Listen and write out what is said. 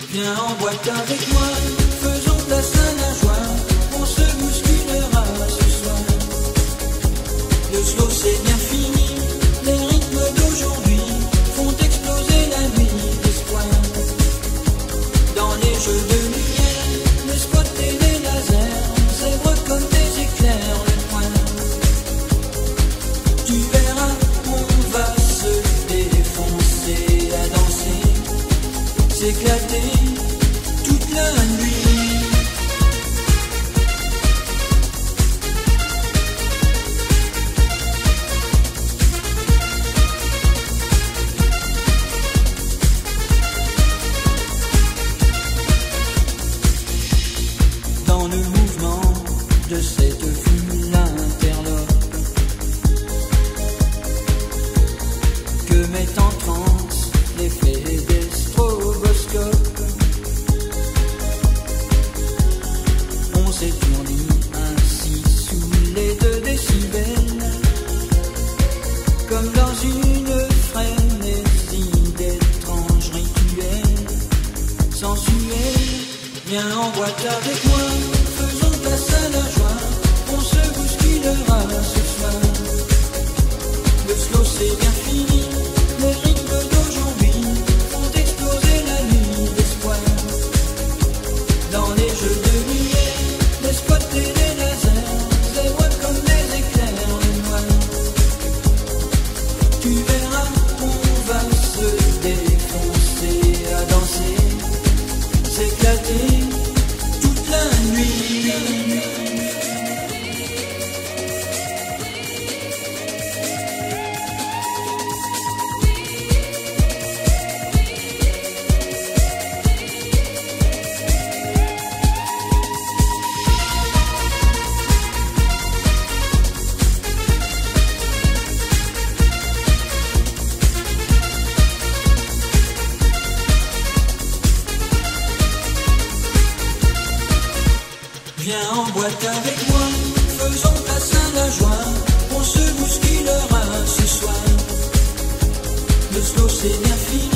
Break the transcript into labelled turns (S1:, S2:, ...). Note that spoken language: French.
S1: Viens en boîte avec moi, faisons place à la joie, on se bousculera ce soir. Le slow c'est bien fini, les rythmes d'aujourd'hui font exploser la nuit d'espoir. Dans les jeux de lumière, les spots et les lasers zèbrent comme des éclairs le point. Tu verras, on va se défoncer à danser, s'éclater toute la nuit. Dans le mouvement de cette foule interlope que met en transe l'effet des stroboscopes, on s'étourdit ainsi sous les 2 décibels, comme dans une frénésie d'étranges rituels sensuels. Viens en boîte avec moi, faisons place à la joie, on se bousculera ce soir. Le slow c'est bien fini, les rythmes d'aujourd'hui font exploser la nuit d'espoir. Dans les jeux de lumière, les spots et les lasers zèbrent comme des éclairs le noir. Tu verras, on va se défoncer à danser, s'éclater toute la nuit. Viens en boîte avec moi, faisons place à la joie, on se bousculera ce soir. Le slow c'est bien fini.